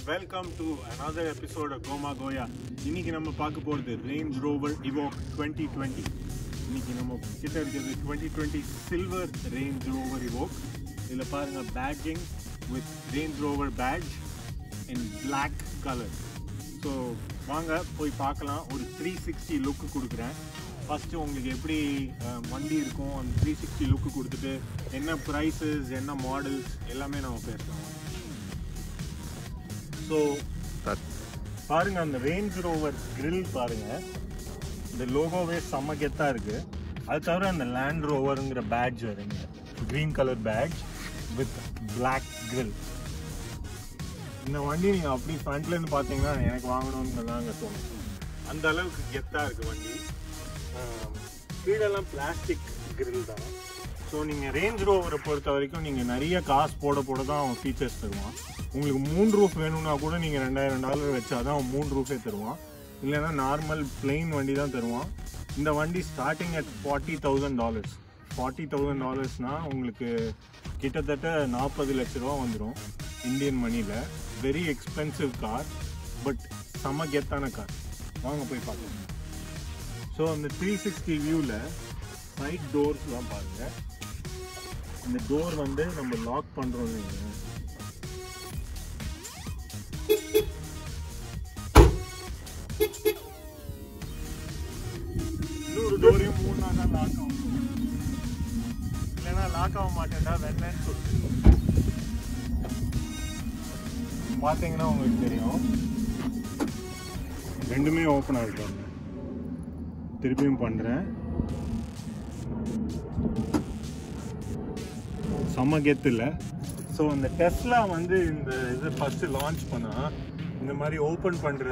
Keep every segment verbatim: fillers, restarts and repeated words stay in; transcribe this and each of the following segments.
Welcome to another episode of Goma Goya. இன்னைக்கு நம்ம பார்க்க போறது Range Rover Evoque twenty twenty. இன்னைக்கு நம்ம கிட்ட இருக்கிறது twenty twenty Silver Range Rover Evoque. இதுல பாருங்க badging with Range Rover badge in black color. So வாங்க போய் பார்க்கலாம். ஒரு three sixty லுக் கொடுக்குறேன். ஃபர்ஸ்ட் உங்களுக்கு எப்படி வண்டி இருக்கும் அந்த three sixty லுக் கொடுத்துட்டு என்ன ப்ரைஸஸ் என்ன மாடல்ஸ் எல்லாமே நம்ம பேசலாம். ஸோ பாருங்க அந்த ரேஞ்ச் ரோவர் கிரில் பாருங்க, இந்த லோகோவே செம்ம கெத்தா இருக்கு. அது தவிர அந்த லேண்ட் ரோவருங்கிற பேட்ஜ் வருங்க, green colour badge with black grill. இந்த வண்டி நீங்கள் அப்படி ஃப்ரண்ட்ல இருந்து பார்த்தீங்கன்னா எனக்கு வாங்கணும்னு தாங்க தோணும். அந்த அளவுக்கு கெத்தா இருக்கு வண்டி. கீழெல்லாம் பிளாஸ்டிக் கிரில் தான். ஸோ நீங்கள் ரேஞ்ச் ரோவரை பொறுத்த வரைக்கும் நீங்கள் நிறைய காசு போட போட தான் அவன் ஃபீச்சர்ஸ் தருவான். உங்களுக்கு மூணு ரூஃப் வேணும்னா கூட நீங்கள் ரெண்டாயிரம் டாலர் வச்சா தான் அவன் மூணு ரூஃபே தருவான். இல்லைன்னா நார்மல் பிளெயின் வண்டி தான் தருவான். இந்த வண்டி starting at forty thousand dollars forty thousand டாலர்ஸ்னால் உங்களுக்கு கிட்டத்தட்ட நாற்பது லட்ச ரூபா வந்துடும் இந்தியன் மணியில். வெரி எக்ஸ்பென்சிவ் கார், பட் செம கெத்தான கார். வாங்க போய் பார்க்கலாம். ஸோ அந்த த்ரீ சிக்ஸ்டி வியூவில் சைட் டோர்ஸ்லாம் பாருங்கள். இந்த டோர் வந்து நம்ம லாக் பண்ணுறோம். நீங்கள் இன்னொரு டோரையும் மூணு நாள் தான் லாக் ஆகும், இல்லைன்னா லாக் ஆக மாட்டேன்டா வெள்ளன்னு சொல்லிட்டு பார்த்தீங்கன்னா உங்களுக்கு தெரியும். ரெண்டுமே ஓப்பன் ஆகிருக்காங்க. திருப்பியும் பண்ணுறேன். செம்ம கெத்து இல்லை? ஸோ அந்த டெஸ்லா வந்து இந்த இது ஃபஸ்ட்டு லான்ச் பண்ணால் இந்த மாதிரி ஓப்பன் பண்ணுற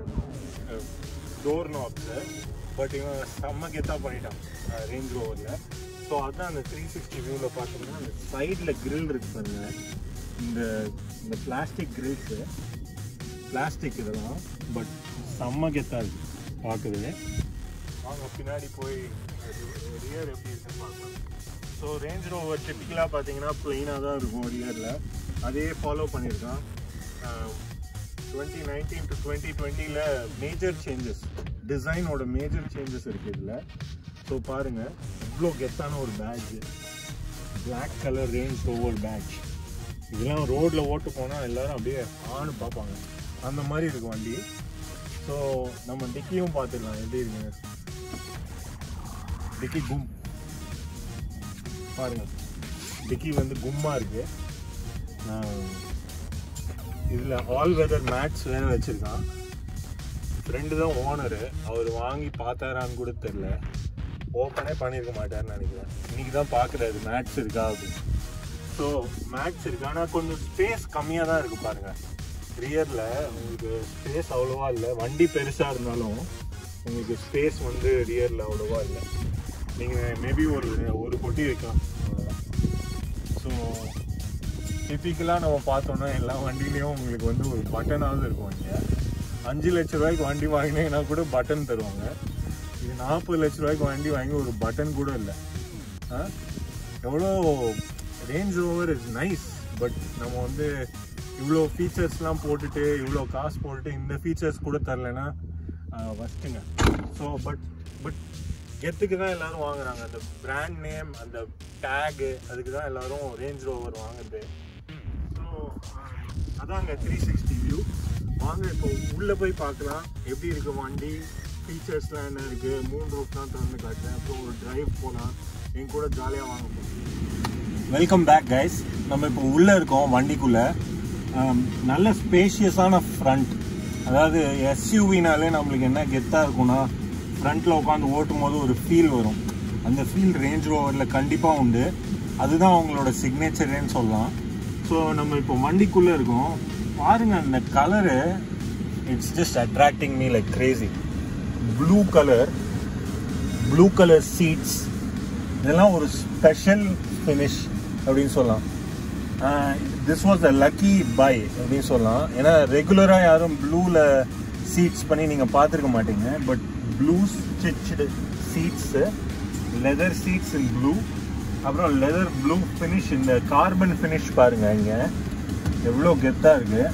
டோர் நாப்ஸு, பட் இவன் செம்ம கெத்தாக பண்ணிட்டான் ரேஞ்ச் ரோவரில். ஸோ அதுதான் அந்த த்ரீ சிக்ஸ்டி வியூவில் பார்த்தோம்னா அந்த சைடில் கிரில் இருக்கு பாருங்க. இந்த இந்த பிளாஸ்டிக் கிரில்ஸு பிளாஸ்டிக் இதெல்லாம், பட் செம்ம கெத்தாக இருக்குது பார்க்குறது. வாங்க பின்னாடி போய் ரியர் எப்படி இருக்குன்னு பார்க்கலாம். ஸோ ரேஞ்ச் ரோவர் டிப்பிக்கலாக பார்த்தீங்கன்னா பிளெயினாக தான் இருக்கும் ரியரில். அதே ஃபாலோ பண்ணியிருக்கான். டுவெண்ட்டி நைன்டீன் டு டுவெண்ட்டி டுவெண்ட்டியில் மேஜர் சேஞ்சஸ், டிசைனோட மேஜர் சேஞ்சஸ் இருக்குது இதில். ஸோ பாருங்கள் இவ்வளோ கெத்தான ஒரு badge, black colour range rover badge. இதெல்லாம் ரோட்டில் ஓட்டு போனால் எல்லோரும் அப்படியே ஆணு பார்ப்பாங்க, அந்த மாதிரி இருக்குது வண்டி. ஸோ நம்ம டிக்கியும் பார்த்துடலாம் எப்படி இருக்குங்க. டிக்கி கும் பாருங்க, டிக்கி வந்து கும்மாக இருக்குது. இதில் ஆல் வெதர் மேட்ஸ் வேறு வச்சுருக்கான். ஃப்ரெண்டு தான் ஓனரு, அவர் வாங்கி பார்த்தாரான்னு கூட தெரில, ஓப்பனே பண்ணியிருக்க மாட்டார்னு நினைக்கிறேன். இன்றைக்கி தான் பார்க்குறாரு மேட்ஸ் இருக்கா அப்படின்னு. ஸோ மேட்ஸ் இருக்கு, ஆனால் கொஞ்சம் ஸ்பேஸ் கம்மியாக தான் இருக்குது பாருங்கள். ரியரில் உங்களுக்கு ஸ்பேஸ் அவ்வளோவா இல்லை. வண்டி பெருசாக இருந்தாலும் உங்களுக்கு ஸ்பேஸ் வந்து ரியரில் அவ்வளோவா இல்லை. நீங்கள் மேபி ஒரு ஒரு பொட்டி வைக்கலாம் அவ்வளோதான். ஸோ டிப்பிக்கலாக நம்ம பார்த்தோன்னா எல்லா வண்டியிலையும் உங்களுக்கு வந்து ஒரு பட்டனாவது இருக்கும். இங்கே அஞ்சு லட்ச ரூபாய்க்கு வண்டி வாங்கினீங்கன்னா கூட பட்டன் தருவாங்க. இது நாற்பது லட்ச ரூபாய்க்கு வண்டி வாங்கி ஒரு பட்டன் கூட இல்லை. எவ்வளோ range rover is nice, but நம்ம வந்து இவ்வளோ ஃபீச்சர்ஸ்லாம் போட்டுட்டு இவ்வளோ காசு போட்டுட்டு இந்த ஃபீச்சர்ஸ் கூட தரலைன்னா ஃபஸ்ட்டுங்க. ஸோ பட் பட் கெத்துக்கு தான் எல்லோரும் வாங்குறாங்க. அந்த பிராண்ட் நேம், அந்த டேகு, அதுக்கு தான் எல்லோரும் ரேஞ்ச் ரோவர் வாங்குறது. ஸோ அதாங்க த்ரீ சிக்ஸ்டி வியூ. வாங்க இப்போ உள்ளே போய் பார்க்கலாம் எப்படி இருக்குது வண்டி, ஃபீச்சர்ஸ்லாம் என்ன இருக்குது. மூணு ரூப் தான் திறந்து காட்டுறேன். அப்புறம் ஒரு டிரைவ் போகலாம், என் கூட ஜாலியாக வாங்க போகிறோம். Welcome back guys. நம்ம இப்போ உள்ளே இருக்கோம் வண்டிக்குள்ளே. நல்ல ஸ்பேஷியஸான ஃப்ரண்ட். அதாவது எஸ்யூவினாலே நம்மளுக்கு என்ன கெத்தாக இருக்கும்னா ஃப்ரண்ட்டில் உட்காந்து ஓட்டும் போது ஒரு ஃபீல் வரும். அந்த ஃபீல் ரேஞ்ச் ரோவரில் கண்டிப்பாக உண்டு. அதுதான் அவங்களோட சிக்னேச்சரேன்னு சொல்லலாம். ஸோ நம்ம இப்போ வண்டிக்குள்ளே இருக்கோம். பாருங்கள் அந்த colour, it's just attracting me like crazy. Blue colour, blue colour seats, இதெல்லாம் ஒரு ஸ்பெஷல் ஃபினிஷ் அப்படின்னு சொல்லலாம். This was a lucky buy அப்படின்னு சொல்லலாம். ஏன்னா ரெகுலராக யாரும் ப்ளூவில் சீட்ஸ் பண்ணி நீங்கள் பார்த்துருக்க மாட்டீங்க. But blue stitched seats, leather seats in blue, அப்புறம் லெதர் ப்ளூ ஃபினிஷ், இந்த கார்பன் ஃபினிஷ் பாருங்கள் இங்கே எவ்வளோ கெத்தாக இருக்குது.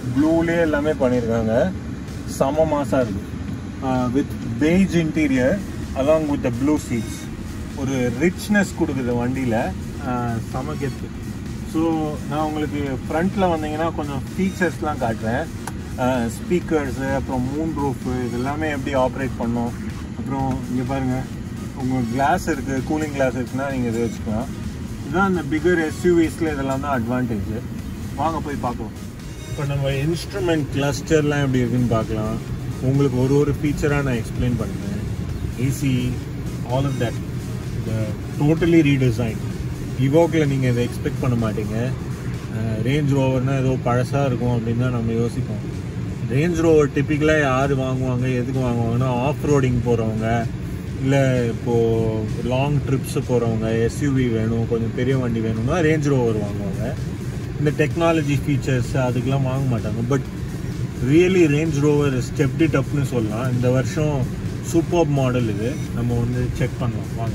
ப்ளூலே எல்லாமே பண்ணியிருக்காங்க. செம மாசாக இருக்குது. With beige interior along with the blue seats. ஒரு ரிச்னஸ் கொடுக்குது வண்டியில், செம கெத்து. ஸோ நான் உங்களுக்கு ஃப்ரண்ட்டில் வந்தீங்கன்னா கொஞ்சம் ஃபீச்சர்ஸ்லாம் காட்டுறேன். ஸ்பீக்கர்ஸு, அப்புறம் மூன் ரூஃபு, இது எல்லாமே எப்படி ஆப்ரேட் பண்ணோம். அப்புறம் இங்கே பாருங்கள், உங்கள் கிளாஸ் இருக்குது, கூலிங் கிளாஸ் இருக்குன்னா நீங்கள் இதை வச்சுக்கலாம். இதுதான் இந்த பிகர் எஸ்யூவிஸில் இதெல்லாம் தான் அட்வான்டேஜ். வாங்க போய் பார்க்கலாம். இப்போ நம்ம இன்ஸ்ட்ருமெண்ட் கிளஸ்டர்லாம் எப்படி இருக்குன்னு பார்க்கலாம். உங்களுக்கு ஒரு ஒரு ஃபீச்சராக நான் எக்ஸ்பிளைன் பண்ணுறேன். ஏசி, ஆல் ஆஃப் தட், இந்த டோட்டலி ரீடிசைன். இவோக்கில் நீங்கள் இதை எக்ஸ்பெக்ட் பண்ண மாட்டீங்க. ரேஞ்ச் ரோவர்னால் ஏதோ பழசாக இருக்கும் அப்படின்னு தான் நம்ம யோசிப்போம். ரேஞ்ச் ரோவர் டிப்பிக்கலாக யார் வாங்குவாங்க, எதுக்கு வாங்குவாங்கன்னா ஆஃப் ரோடிங் போகிறவங்க, இல்லை இப்போது லாங் ட்ரிப்ஸு போகிறவங்க, எஸ்யூவி வேணும், கொஞ்சம் பெரிய வண்டி வேணும்னா ரேஞ்ச் ரோவர் வாங்குவாங்க. இந்த டெக்னாலஜி ஃபீச்சர்ஸ் அதுக்கெலாம் வாங்க மாட்டாங்க. But really range rover stepped it அப்னு சொல்லலாம். இந்த வருஷம் சூப்பர் மாடல் இது, நம்ம வந்து செக் பண்ணலாம் வாங்க.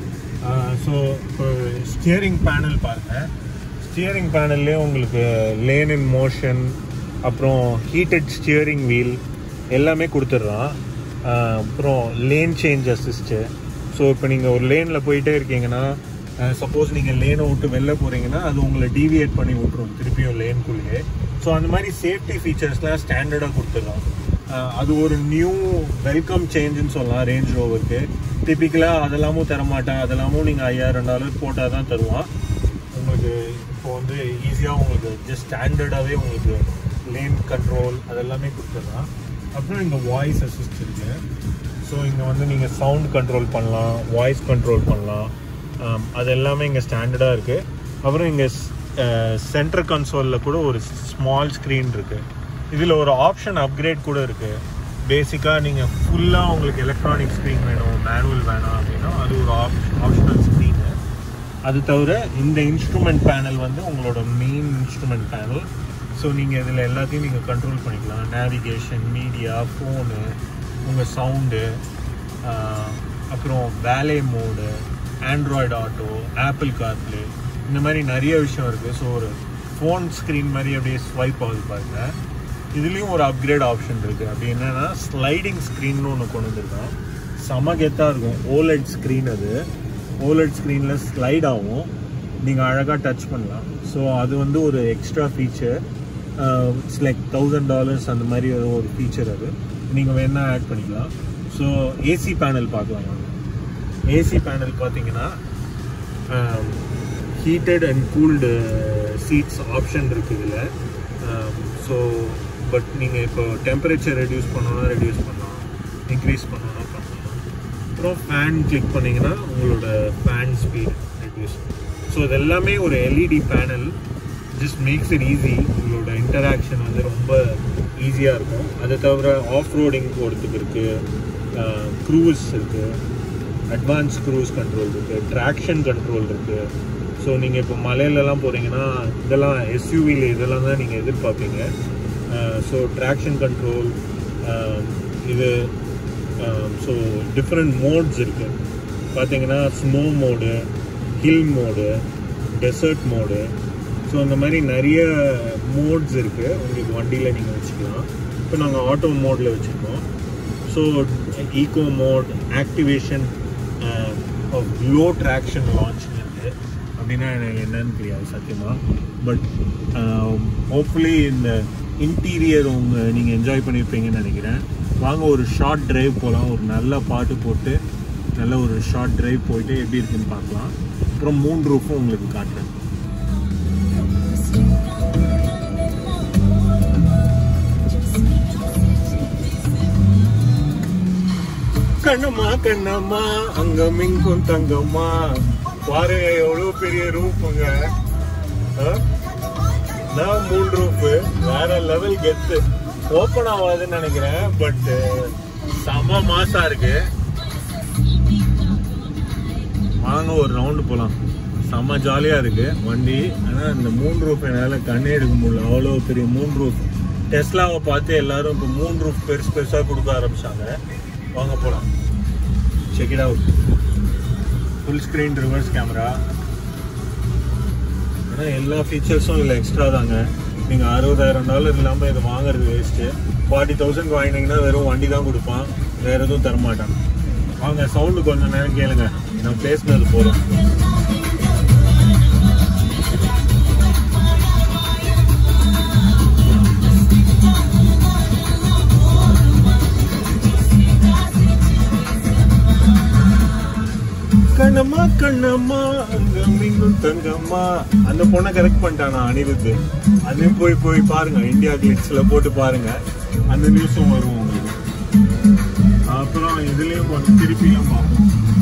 ஸோ இப்போ ஸ்டியரிங் பேனல் பாருங்கள். ஸ்டியரிங் பேனல்லே உங்களுக்கு லேன் இன் மோஷன், அப்புறம் ஹீட்டட் ஸ்டியரிங் வீல் எல்லாமே கொடுத்துட்றான். அப்புறம் லேன் சேஞ்ச் அசிஸ்ட்டு. ஸோ இப்போ நீங்கள் ஒரு லேனில் போயிட்டே இருக்கீங்கன்னா, சப்போஸ் நீங்கள் லேனை விட்டு வெளில போகிறீங்கன்னா அது உங்களை டீவியேட் பண்ணி விட்ரும் திருப்பியும் லேனுக்குள்ளேயே. ஸோ அந்த மாதிரி சேஃப்டி ஃபீச்சர்ஸ்லாம் ஸ்டாண்டர்டாக கொடுத்துடலாம். அது ஒரு நியூ வெல்கம் சேஞ்சுன்னு சொல்லலாம் ரேஞ்ச் ரோவருக்கு. டிப்பிக்கலாக அதெல்லாமும் தரமாட்டேன், அதெல்லாமும் நீங்கள் ஐயாயிரம் டாலர் போட்டால் தான் தருவான். உங்களுக்கு இப்போ வந்து ஈஸியாக உங்களுக்கு ஜஸ்ட் ஸ்டாண்டர்டாகவே உங்களுக்கு லேன் கண்ட்ரோல் அதெல்லாமே கொடுத்துடலாம். அப்புறம் இங்கே வாய்ஸ் அசிஸ்ட் இருக்குது. ஸோ இங்கே வந்து நீங்கள் சவுண்ட் கண்ட்ரோல் பண்ணலாம், வாய்ஸ் கண்ட்ரோல் பண்ணலாம். அது எல்லாமே இங்கே ஸ்டாண்டர்டாக இருக்குது. அப்புறம் இங்கே சென்டர் கன்சோலில் கூட ஒரு ஸ்மால் ஸ்க்ரீன் இருக்குது. இதில் ஒரு ஆப்ஷன் அப்கிரேட் கூட இருக்குது. பேசிக்காக நீங்கள் ஃபுல்லாக உங்களுக்கு எலக்ட்ரானிக் ஸ்க்ரீன் வேணும், மேனுவல் வேணாம் அப்படின்னா அது ஒரு ஆப் ஆப்ஷனல் ஸ்க்ரீனு. அது தவிர இந்த இன்ஸ்ட்ருமெண்ட் பேனல் வந்து உங்களோட மெயின் இன்ஸ்ட்ருமெண்ட் பேனல். ஸோ நீங்கள் இதில் எல்லாத்தையும் நீங்கள் கண்ட்ரோல் பண்ணிக்கலாம். நேவிகேஷன், மீடியா, ஃபோனு, உங்கள் சவுண்டு, அப்புறம் valet mode, Android Auto, Apple CarPlay, இந்த மாதிரி நிறைய விஷயம் இருக்குது. ஸோ ஒரு ஃபோன் ஸ்க்ரீன் மாதிரி அப்படியே ஸ்வைப் ஆகுது பாருங்கள். இதுலேயும் ஒரு அப்கிரேட் ஆப்ஷன் இருக்குது. அப்படி என்னென்னா ஸ்லைடிங் ஸ்க்ரீன்னு ஒன்று கொண்டு வந்துருக்கான். செம கெத்தாக இருக்கும். ஓலெட் ஸ்க்ரீன் அது. ஓலெட் ஸ்க்ரீனில் ஸ்லைட் ஆகும், நீங்கள் அழகாக டச் பண்ணலாம். ஸோ அது வந்து ஒரு extra feature. It's like thousand dollars அந்த மாதிரி ஏதோ ஒரு ஃபீச்சர். அது நீங்கள் வேணா ஆட் பண்ணிக்கலாம். ஸோ ஏசி பேனல் பார்க்கலாம். ஏசி பேனல் பார்த்தீங்கன்னா heated and cooled seats option இருக்குது இதில். ஸோ பட் நீங்கள் இப்போ டெம்பரேச்சர் ரெடியூஸ் பண்ணோன்னா ரெடியூஸ் பண்ணலாம், இன்க்ரீஸ் பண்ணோன்னா பண்ணலாம். அப்புறம் ஃபேன் கிளிக் பண்ணிங்கன்னா உங்களோட ஃபேன் ஸ்பீட் ரெடியூஸ். ஸோ இது எல்லாமே ஒரு LED panel. Just makes it easy. உங்களோட இன்டராக்ஷன் வந்து ரொம்ப ஈஸியாக இருக்கும். அதை தவிர ஆஃப் ரோடிங் போகிறதுக்கு இருக்குது, க்ரூஸ் இருக்குது, அட்வான்ஸ் க்ரூஸ் கண்ட்ரோல் இருக்குது, ட்ராக்ஷன் கண்ட்ரோல் இருக்குது. ஸோ நீங்கள் இப்போ மலையிலலாம் போகிறீங்கன்னா இதெல்லாம் எஸ்யூவியில் இதெல்லாம் தான் நீங்கள் எதிர்பார்ப்பீங்க. ஸோ ட்ராக்ஷன் கண்ட்ரோல் இது. ஸோ டிஃப்ரெண்ட் மோட்ஸ் இருக்குது பார்த்தீங்கன்னா, snow mode, hill mode, desert mode. So அந்த மாதிரி நிறைய மோட்ஸ் இருக்குது உங்களுக்கு வண்டியில் நீங்கள் வச்சுக்கலாம். இப்போ நாங்கள் ஆட்டோ மோடில் வச்சுருக்கோம். So eco mode, activation of low traction launch இருக்குது. அப்படின்னா எனக்கு என்னன்னு தெரியாது சத்தியமாக. பட் ஹோப்ஃபுல்லி இந்த இன்டீரியர் உங்கள் நீங்கள் என்ஜாய் பண்ணியிருப்பீங்கன்னு நினைக்கிறேன். வாங்க ஒரு ஷார்ட் ட்ரைவ் போகலாம். ஒரு நல்ல பாட்டு போட்டு நல்ல ஒரு ஷார்ட் ட்ரைவ் போயிட்டு எப்படி இருக்குன்னு பார்க்கலாம். அப்புறம் மூன் ரூஃபும் உங்களுக்கு காட்டுறேன். கண்ணம்மா கண்ணம்மா அங்கம் இங்கும் தங்கம்மா, பாருங்க எவ்வளோ பெரிய ரூஃபுங்க. நான் மூணு ரூஃபு வேற லெவல் கெத்து. ஓப்பன் ஆகாதுன்னு நினைக்கிறேன், பட் செம மாசா இருக்கு. வாங்க ஒரு ரவுண்டு போகலாம். செம்ம ஜாலியாக இருக்குது வண்டி. ஆனால் இந்த மூன் ரூஃப் என்னால் கண்ணே எடுக்க முடியல, அவ்வளோ பெரிய மூன் ரூஃப். டெஸ்லாவை பார்த்து எல்லாரும் இப்போ மூன் ரூஃப் பெருசு பெருசாக கொடுக்க ஆரம்பிச்சாங்க. வாங்க போகலாம். Check it out. Full screen reverse camera. ஆனால் எல்லா ஃபீச்சர்ஸும் இல்லை எக்ஸ்ட்ரா தாங்க. நீங்கள் அறுபதாயிரம் டாலர் இல்லாமல் இதை வாங்குறது வேஸ்ட்டு. ஃபார்ட்டி தௌசண்ட் வாங்கினீங்கன்னா வெறும் வண்டி தான் கொடுப்பான், வேறு எதுவும் தரமாட்டான். வாங்க சவுண்டு கொஞ்சம் நேரம் கேளுங்க, நான் பேசினது போதும். கண்ணம்மா கண்ணம்மா அங்க மீண்டும் தங்கம்மா, அந்த பொண்ணை கரெக்ட் பண்ணிட்டானா அனிருத். அதையும் போய் போய் பாருங்க, இந்தியா கிளிட்ஸ்ல போட்டு பாருங்க, அந்த நியூஸும் வரும் உங்களுக்கு. அப்புறம் இதுலயும் கொஞ்சம் திருப்பியும் பார்ப்போம்.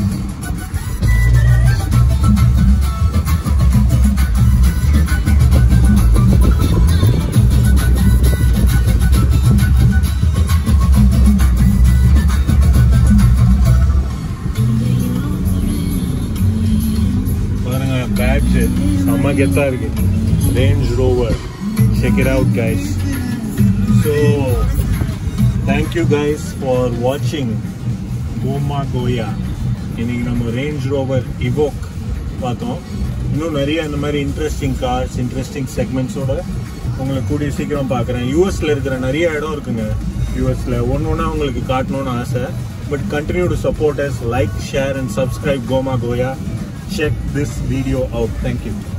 Badge செம்ம கெத்தா இருக்கு, Range Rover. Check it out guys. So thank you guys for watching Goma Goya. இன்னைக்கு நம்ம Range Rover Evoque பார்த்தோம். இன்னும் நிறைய இந்த மாதிரி இன்ட்ரெஸ்டிங் கார்ஸ், இன்ட்ரெஸ்டிங் செக்மெண்ட்ஸோட உங்களை கூடிய சீக்கிரம் பார்க்குறேன். யூஎஸ்ல இருக்கிற நிறைய இடம் இருக்குங்க, யூஎஸ்ல ஒன்று ஒன்றா உங்களுக்கு காட்டணும்னு ஆசை. But continue to support us, like, share and subscribe Goma Goya. Check this video out. Thank you.